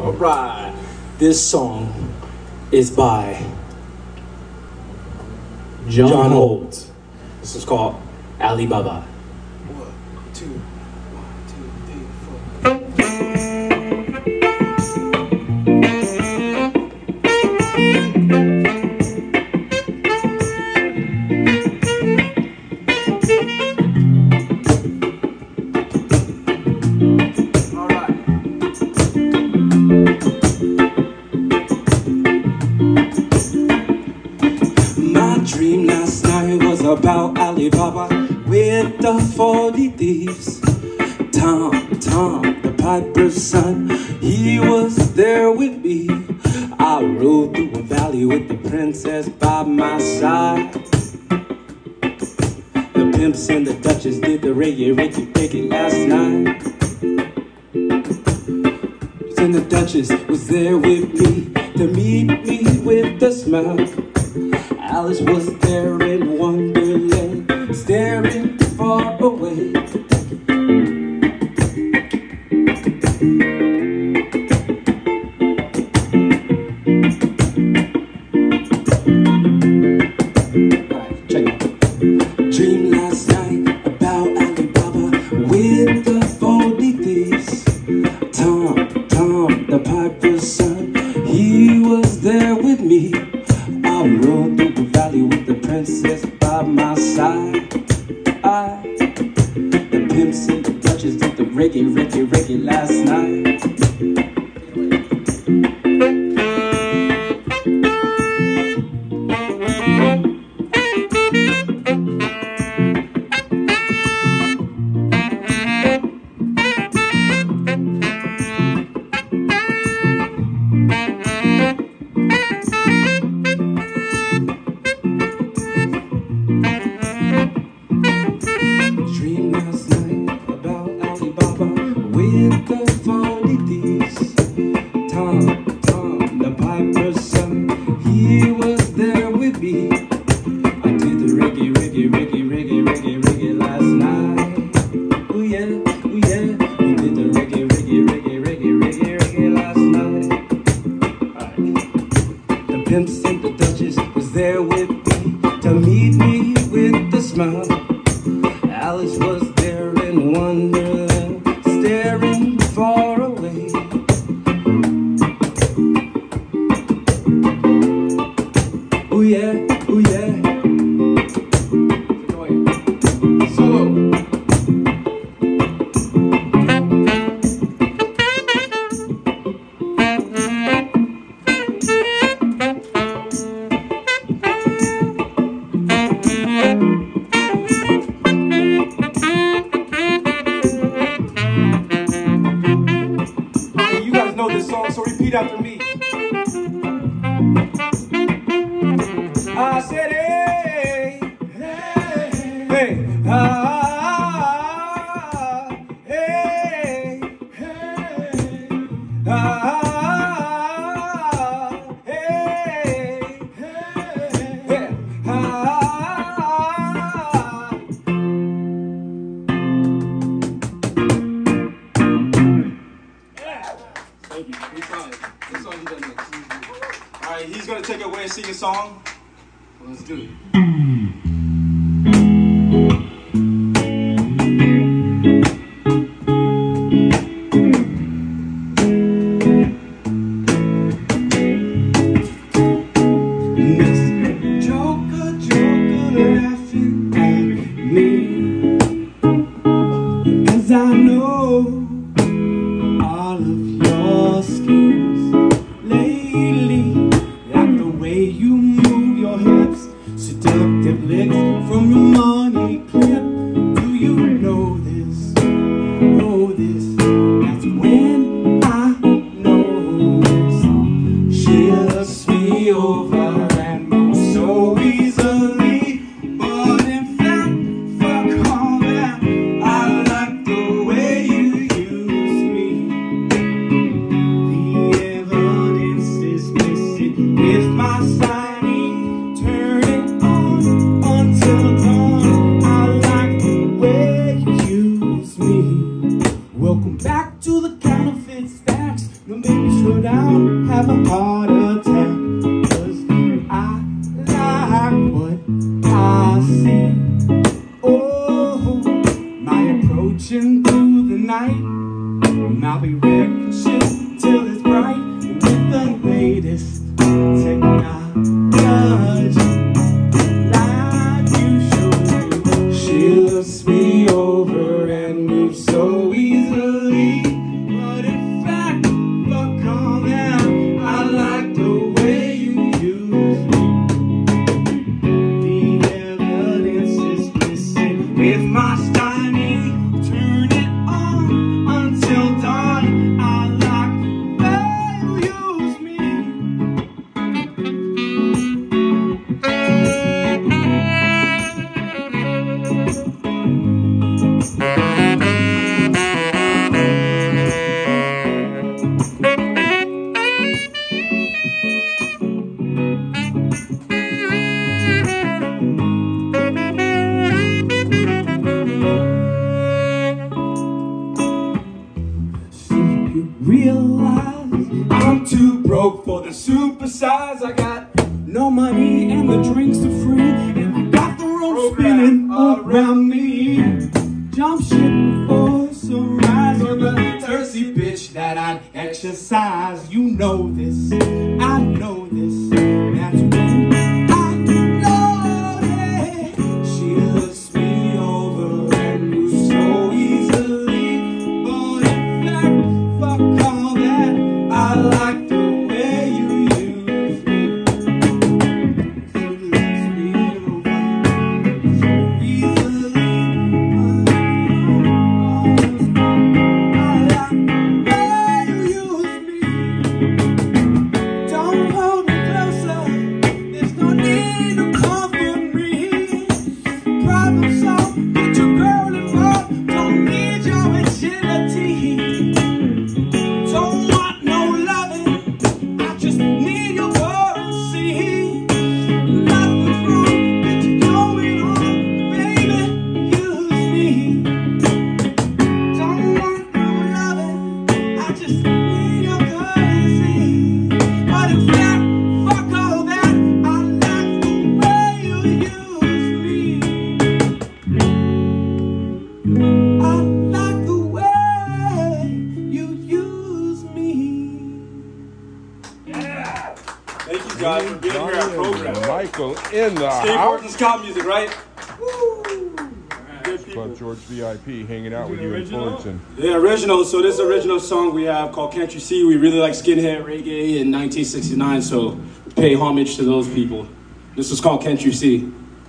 Alright, this song is by John Holt. This is called Alibaba. 1, 2, 1, 2, 3, 4. Alright. My dream last night was about Alibaba with the 40 thieves. Tom, the piper's son, he was there with me. I rode through a valley with the princess by my side. The pimps and the duchess did the reggae last night. And the duchess was there with me to meet me with a smile. Alice was there in Wonderland, staring far away. Check it. Dream last night about Alibaba with the 40 thieves. Tom, the piper's son, he was there with me. I rode through the valley with the princess by my side. The pimps and the duchess did the reggae last night. Dream last night about Alibaba with the 40 thieves. Tom, the piper's son, he was there with me. I did the reggae last night. Oh yeah, we did the reggae last night. Alright. The pimps and the duchess was there with me to meet me with a smile. Alice was there in Wonderland, staring far away. Oh yeah, oh yeah. Solo. You guys know this song, so repeat after me. I said, hey, hey, hey, hey, hey, Thank you. This song he does next. Alright, he's gonna take it away and sing a song. Well, let's do it. Mr. Joker, laughing at me, 'cause I know all of your schemes lately, like the way you move your hips, seductive licks from your money clip. Do you know this? Know this? That's when I notice she looks me over and moves so easily. But in fact, fuck all that, I like the way you use me. The you slow down, have a heart attack. 'Cause I like what I see. Oh, my approaching through the night, and I'll be wrecking shit till it's bright with the latest technology. Like you showed me, she lifts me over and moves so easily. But in fact, fuck all that, I like the way you use me. The evidence is missing with my stymie. Turn it on until dawn. I like the way you use me. Realize I'm too broke for the supersize. I got no money and the drinks are free, and I got the room spinning around me. Jump ship before sunrise. You're the thirsty bitch that I'd exercise. You know this, I know this. That's when I know that she lifts me over and moves so easily. But in fact, fuck all that, I like the way you use me. She lifts me over so easily. I like the way you use me. Don't hold me closer, there's no need to comfort me. Problem solved, get your girl involved, don't need your agility. Don't want no loving, I just need your currency. Nothing's wrong, get you going on, baby, use me. Don't want no loving, I just need your currency. But in fact, fuck all that, I like the way you use me. I like the way you use me. Thank you guys for being here at our program. Michael in the Skateboard house. and ska music, right? Good people. Club George VIP hanging out with you in Fullerton. Yeah, original. So this original song we have called Can't You See? We really like skinhead reggae in 1969, so we pay homage to those people. This is called Can't You See?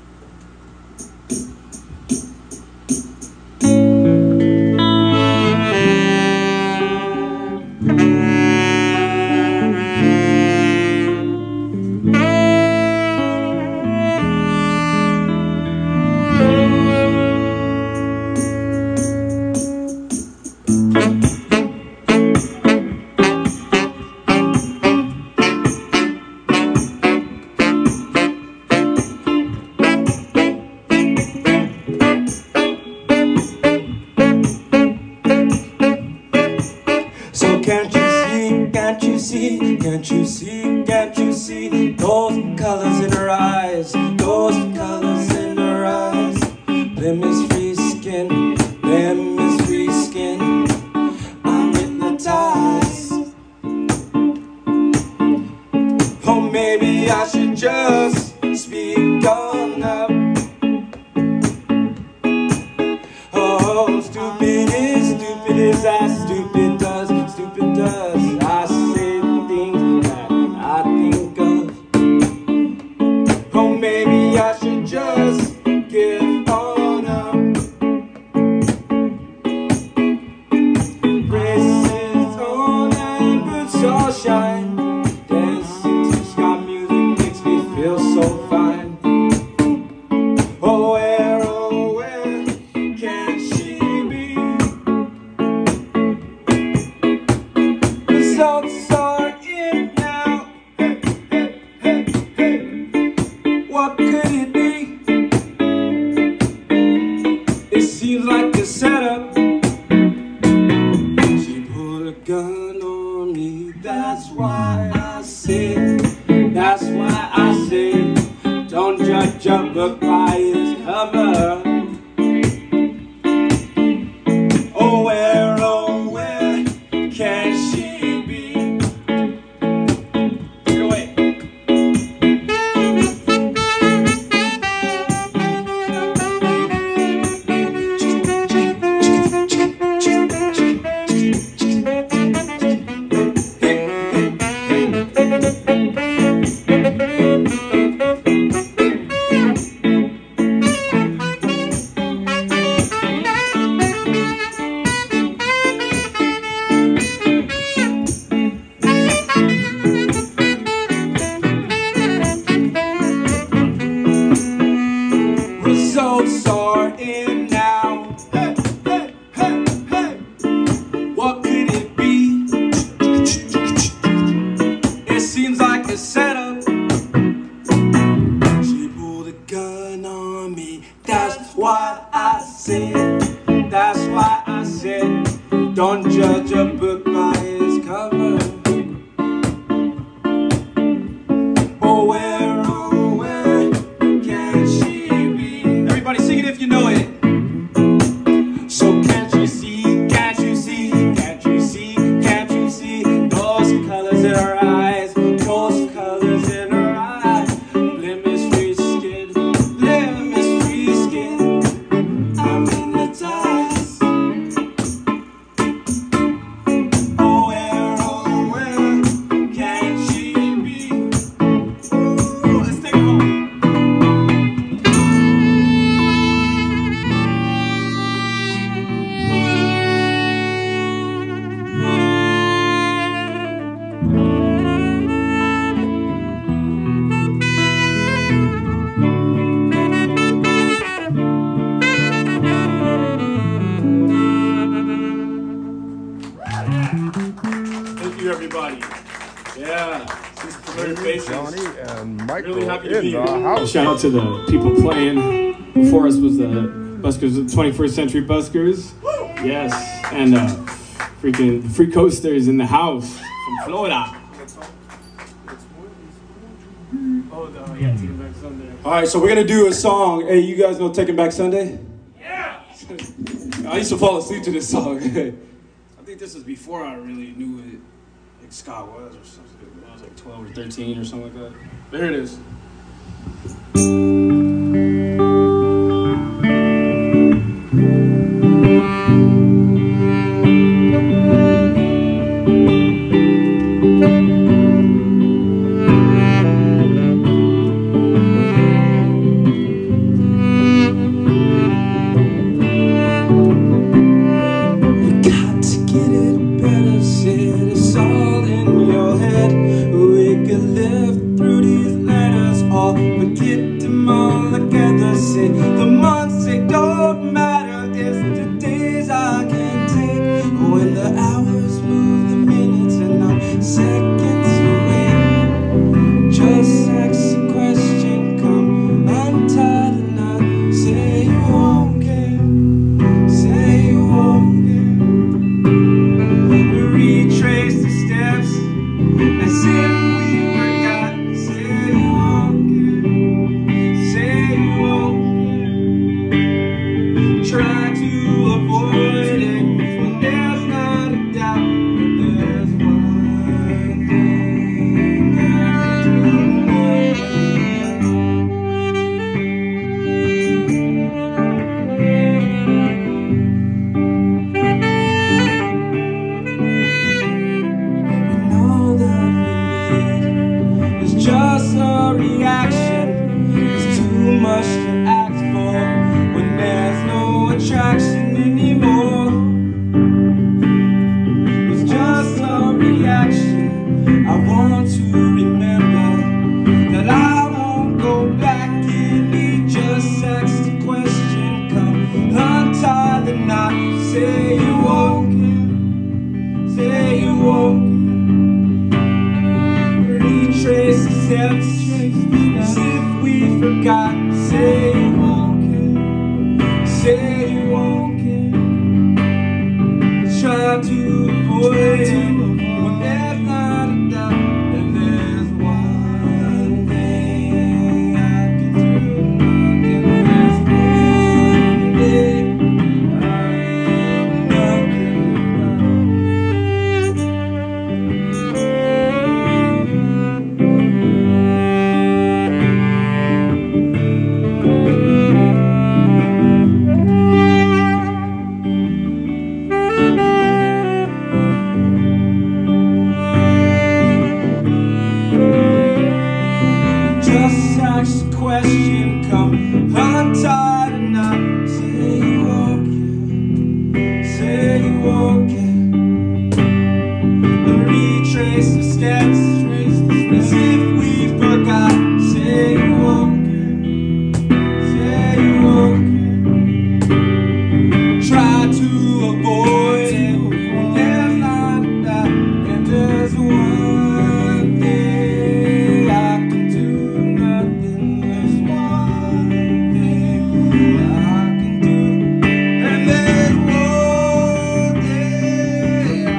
So can't you see, can't you see, can't you see, can't you see those colors in her eyes, those colors in her eyes. Blemish-free skin, blemish-free skin, I'm hypnotized. Oh, maybe I should just speak on up. Oh, stupid is as stupid does, stupid does. I say the things that I think of. Oh, maybe I should just give on up. Braces on and boots all shine. Dancing to ska music makes me feel so fine. Oh, where can she be? Results are in now. Hey, hey, hey, hey. What could it be? It seems like a setup. She pulled a gun on me. That's why I say, that's why I say, don't judge a book by its cover. Oh, where can she be? Take it away. Results are in now. Hey, hey, hey, hey. What could it be? It seems like a setup. She pulled a gun on me. That's why I said, that's why I said, don't judge a book by its cover. Oh, where can she be? Everybody sing it if you know it. So can't you see, can't you see, can't you see, can't you see those colors in her eyes, those colors in her eyes. Blemish-free skin, blemish-free skin, I'm hypnotized. Oh, where can she be? Ooh, let's take it home. Thank you, everybody. Yeah, see some familiar faces. Johnny and Michael Really happy to in be the here. house. Shout out to the people playing. Before us was the buskers, the 21st century buskers. Yes, and freaking free coasters in the house from Florida. Oh, yeah, Taking Back Sunday. All right, so we're gonna do a song. Hey, you guys know Taking Back Sunday? Yeah. I used to fall asleep to this song. I think this was before I really knew what like ska was or something. When I was like 12 or 13 or something like that. But here it is. The months, they don't matter. It's the days I can't take. When the hours move the minutes and I'm seconds away. Just ask a question, come untie the knot. Say you won't care, say you won't care. Retrace the steps as if we forgot. Say you won't care, say you won't. Try to avoid it when there's not a doubt that there's one thing I do know. And all that we need is just a reaction. It's too much to ask for when there's no attraction anymore. It's just a reaction. I want to remember that I won't go back in. He just asked a question, come untie the knot. Say you won't care, say you won't care. Retrace the steps as if we forgot. Say you won't care, say you won't care. Try to avoid it when there's not question come untied and I say you okay. Retrace the steps, as if we forgot. Say you okay. Try to avoid it, and there's not that, and there's one thing I can do, nothing. There's one thing I can do, and there's one thing I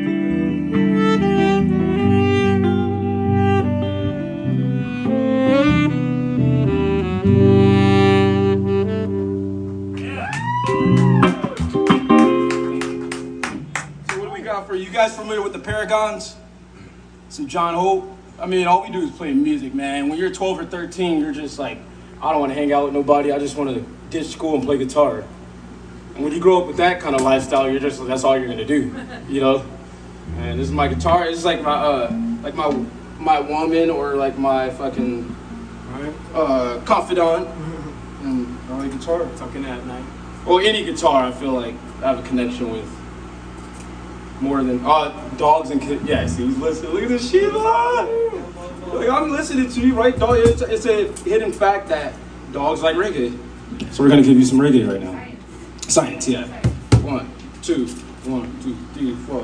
For you guys familiar with the Paragons? Some John Hope. I mean, all we do is play music, man. When you're 12 or 13, you're just like, I don't want to hang out with nobody. I just want to ditch school and play guitar. And when you grow up with that kind of lifestyle, you're just, that's all you're gonna do, you know? And this is my guitar. It's like my woman, or like my fucking confidant. And I like guitar. Talking at night. Well, any guitar, I feel like I have a connection with. More than dogs and kids. Yeah, see, he's listening. Look at this shit. Like, I'm listening to you, right, dog? It's a hidden fact that dogs like reggae. So we're gonna give you some reggae right now. Science, yeah. 1, 2, 1, 2, 3, 4.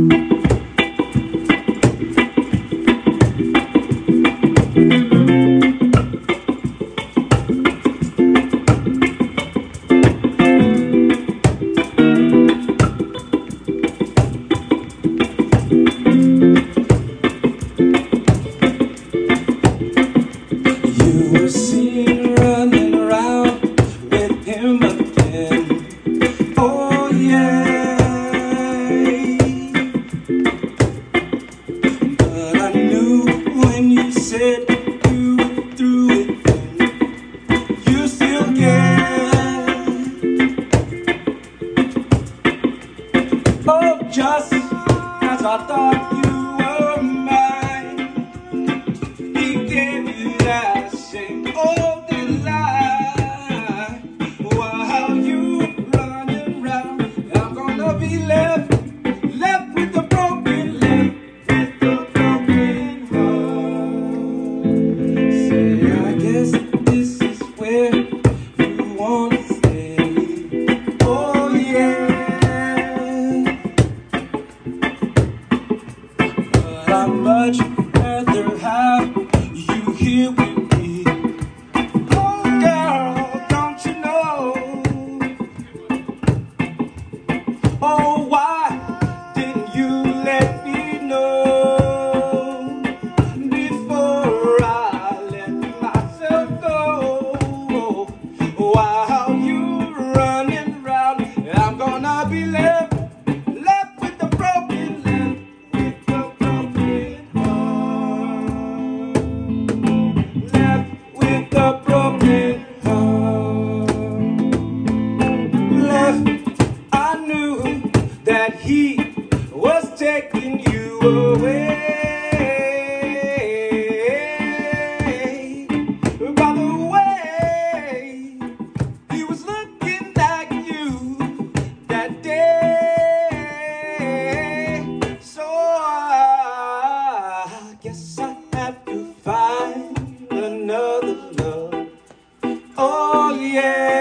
Just as I thought you were mine, he gave you that same old lie. While you running round, I'm gonna be left with the broken, heart. Say, I guess this is where you wanna stay. Oh yeah. I'd much rather have you here with me. Oh girl, don't you know? Oh, why didn't you let me know before I let myself go? While you running round, I'm gonna be left with the broken, that he was taking you away. By the way, he was looking at you that day. So I guess I have to find another love. Oh yeah.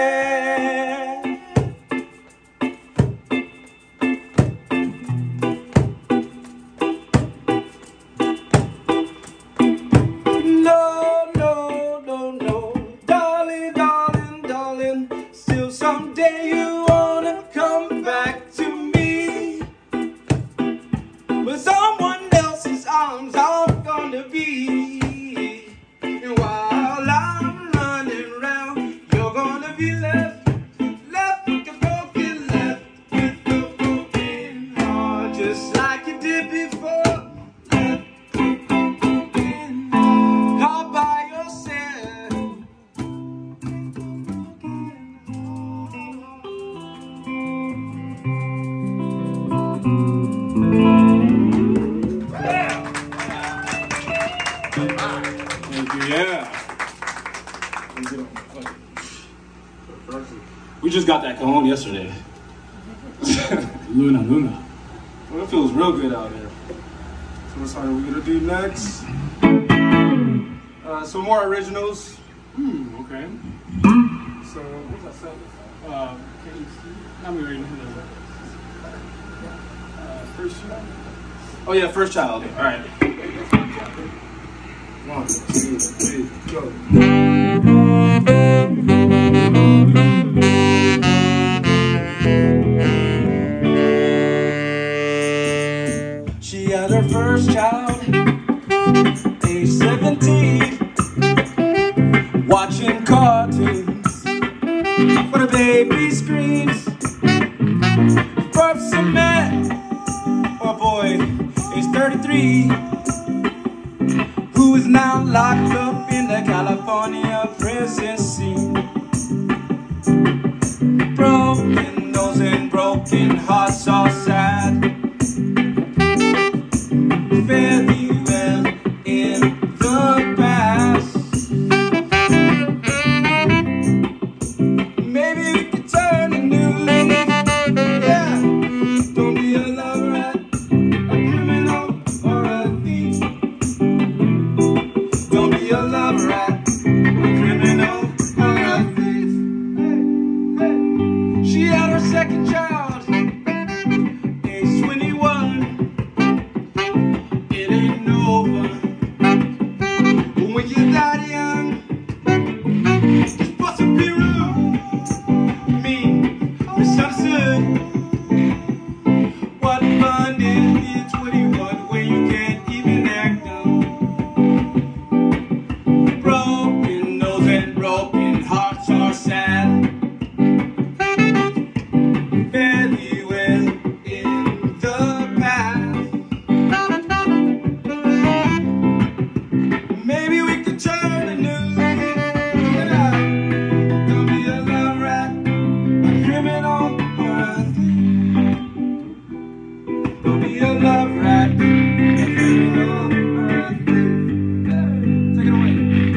Someday you wanna come back to me, but someone else's arms are gonna be. And while I'm running around, you're gonna be left with a broken, heart, just like you did before. Left broken, all by yourself. Thank you, yeah. We just got that cologne yesterday. Luna, Luna. Well, it feels real good out here. So what song are we gonna do next? Some more originals. Okay. So, what's that sound? Can you see? How many right now? First child? Oh yeah, First Child. All right. 1, 2, 3, go. She had her first child, age 17, watching cartoons, but a baby screams. Birth cement, or boy, age 33, who is now locked up in the California prison scene. Broken nose and broken hearts are sad. Fairly well in the past. Maybe we could turn a new leaf. Yeah, don't be a love rat, a criminal or a thief. Don't be a love rat, a criminal or a thief. Hey, hey. She had her second child, age 21. It ain't over. But when you're that young, you're supposed to be rude, mean, misunderstood. What fun is being 21 when you can't even act up? Broken nose and broken hearts are sad. Fairly well in the past. Maybe we could turn a new leaf. Yeah. Don't be a love rat, a criminal or a thief. Don't be a love rat, a criminal or a thief. Yeah. Take it away.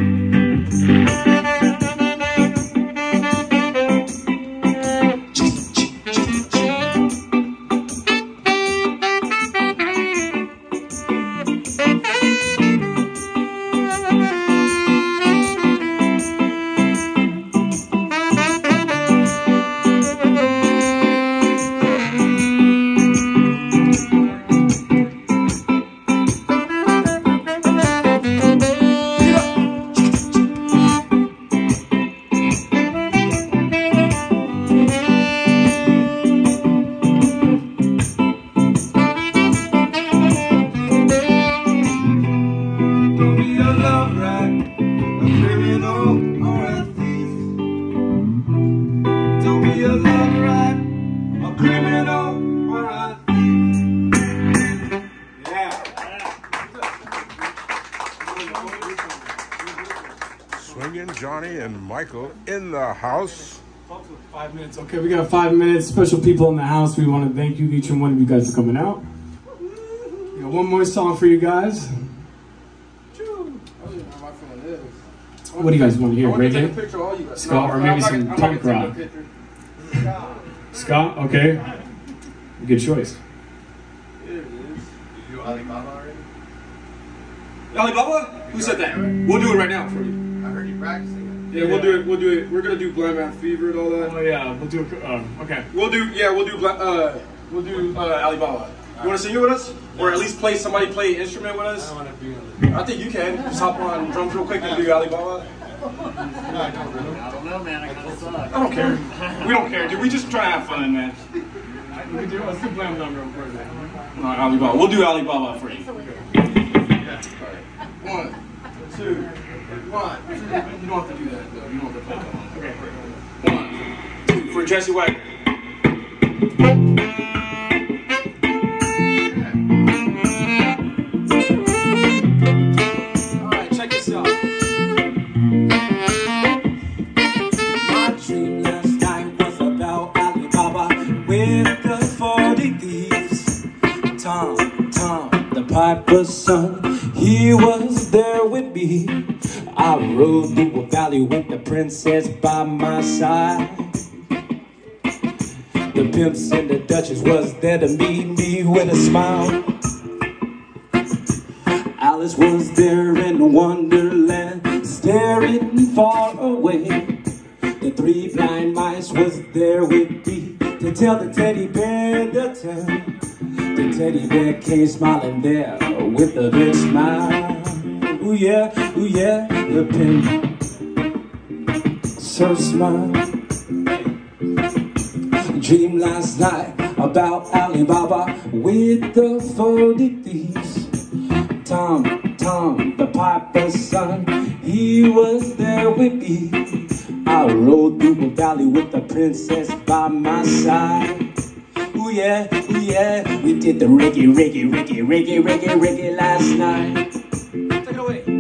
Don't be a love rat, a criminal or a thief. Don't be a love rat, a criminal or a thief. Yeah. Swinging Johnny and Michael in the house. 5 minutes. Okay, we got 5 minutes. Special people in the house. We want to thank you, each and one of you guys, for coming out. We got one more song for you guys. What do you guys want to hear? Reggae? Ska, or maybe some punk rock? Ska? Okay. Good choice. There it is. Did you do Alibaba already? Alibaba? Who said that? We'll do it right now for you. I heard you practicing it. Yeah, we'll do it. We'll do it. We're gonna do Blind Man Fever and all that. Oh yeah, we'll do okay. We'll do Alibaba. You wanna sing it with us? Or at least somebody play an instrument with us? I want to be on the... I think you can. Just hop on drums real quick and do Alibaba. I don't know, man. I kind of suck. I don't care. We don't care, dude. We just try to have fun, man. Let's do Blam Blam real quick. No, Alibaba. We'll do Alibaba for you. Yeah. All right. 1, 2, 1. You don't have to do that, though. You don't have to play that one. Okay. 1, 2. For Jesse Wagner. Piper's son, he was there with me. I rode through a valley with the princess by my side. pimps and the Duchess was there to meet me with a smile. Alice was there in Wonderland, staring far away. The three blind mice was there with me to tell the teddy bear the tale. The teddy bear came smiling there with a big smile. Ooh yeah, the pimp so smile. Dreamed last night about Alibaba with the 40 thieves. Tom, the piper's son, he was there with me. I rode through the valley with the princess by my side. Ooh yeah, we did the reggae last night. Take it away.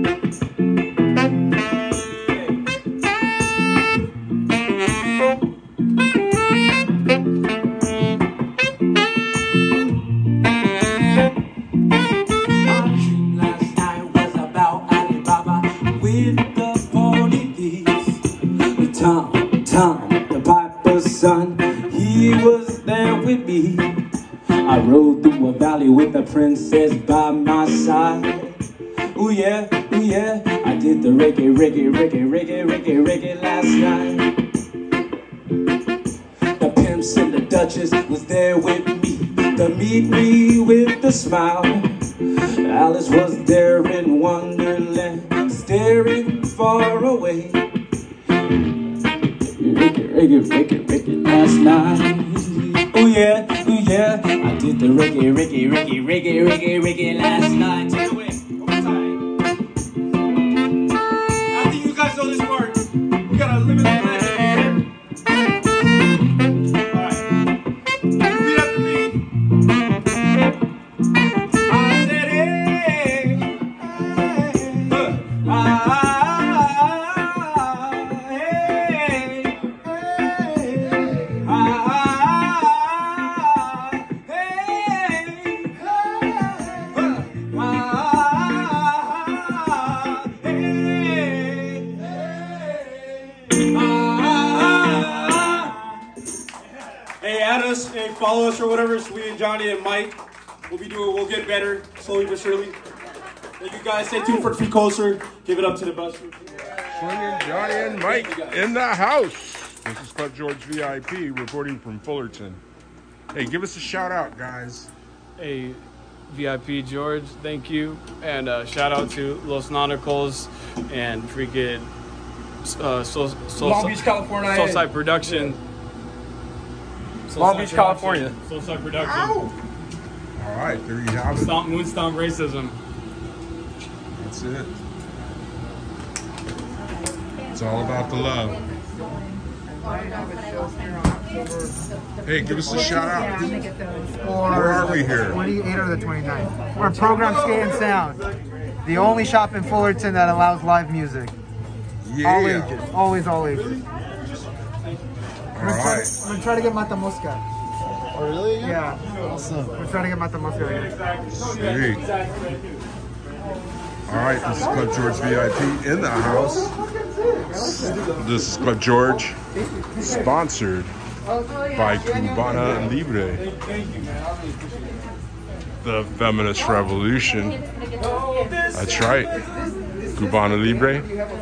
Tom, the piper's son, he was there with me. I rode through a valley with the princess by my side. Ooh yeah, I did the reggae last night. The pimps and the Duchess was there with me to meet me with a smile. Alice was there in Wonderland, staring far away. Reggae last night. Ooh yeah, I did the reggae last night. Take it away, over time. After you guys know this part, we gotta limit the time here. Alright. Repeat after me. I said hey, hey, add us, hey, follow us or whatever, so we and Johnny and Mike we'll get better, slowly but surely. Thank you guys, stay tuned for Free Culture, give it up to the bus. Swinging Johnny and Mike in the house. This is Club George VIP reporting from Fullerton. Hey, give us a shout out, guys. Hey, VIP George, thank you. And shout out to Los Nauticals and freaking Long Beach, California. Soulside Production. Long Beach, California. Soulside Production. Ow. All right, there you have it. Moon Stomp Racism. That's it. It's all about the love. Hey, give us a shout out. Where are we here? 28th or the 29th. We're at Program Skate Sound. The only shop in Fullerton that allows live music. Yeah. All ages. Always all ages. All right. I'm gonna try to get Mata Mosca. Oh, really? Yeah. Awesome. We're trying to get Mata Mosca again. Sweet. All right, this is Club George VIP in the house. This is Club George, sponsored by Cubana Libre, the feminist revolution. That's right, Cubana Libre,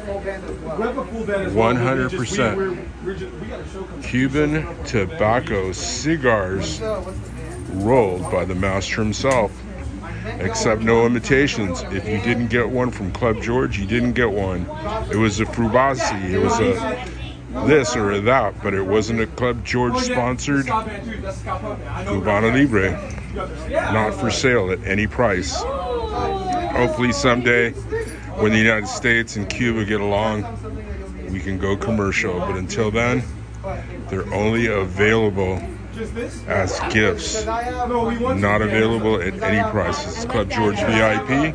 100% Cuban tobacco cigars rolled by the master himself. Accept no imitations. If you didn't get one from Club George, you didn't get one. It was a Frubasi, it was a this or a that, but it wasn't a Club George sponsored Cubana Libre. Not for sale at any price. Hopefully someday when the United States and Cuba get along, we can go commercial, but until then, they're only available as gifts, not available at any price. This is Club George VIP,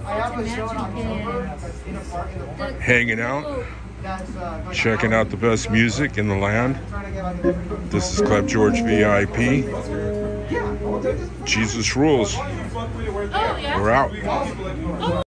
hanging out, checking out the best music in the land. This is Club George VIP. Jesus rules. We're out.